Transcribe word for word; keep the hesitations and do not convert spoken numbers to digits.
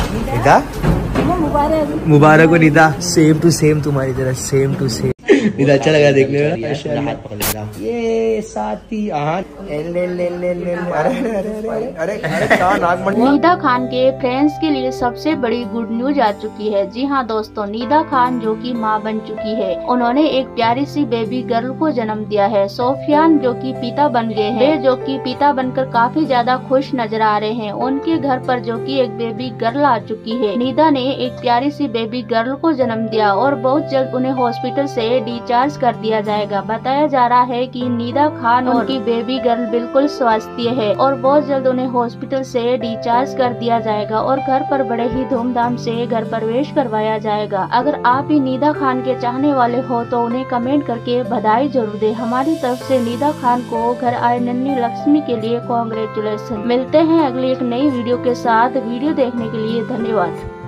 निदा मुबारक मुबारक हो Nida, same to same तुम्हारी तरह, सेम टू सेम। निदा अच्छा लगा देखने में। ये साथी निदा खान के फ्रेंड्स के लिए सबसे बड़ी गुड न्यूज आ चुकी है। जी हाँ दोस्तों, निदा खान जो कि मां बन चुकी है, उन्होंने एक प्यारी सी बेबी गर्ल को जन्म दिया है। सोफियान जो कि पिता बन गए हैं, वे जो कि पिता बनकर काफी ज्यादा खुश नजर आ रहे हैं। उनके घर पर जो कि एक बेबी गर्ल आ चुकी है। निदा ने एक प्यारी सी बेबी गर्ल को जन्म दिया और बहुत जल्द उन्हें हॉस्पिटल से डिस्चार्ज कर दिया जाएगा। बताया जा रहा है कि निदा खान और उनकी बेबी गर्ल बिल्कुल स्वस्थ है और बहुत जल्द उन्हें हॉस्पिटल से डिस्चार्ज कर दिया जाएगा और घर पर बड़े ही धूमधाम से घर प्रवेश करवाया जाएगा। अगर आप भी निदा खान के चाहने वाले हो तो उन्हें कमेंट करके बधाई जरूर दे। हमारी तरफ से निदा खान को घर आए नन्ही लक्ष्मी के लिए कांग्रेचुलेशन। मिलते हैं अगली एक नई वीडियो के साथ। वीडियो देखने के लिए धन्यवाद।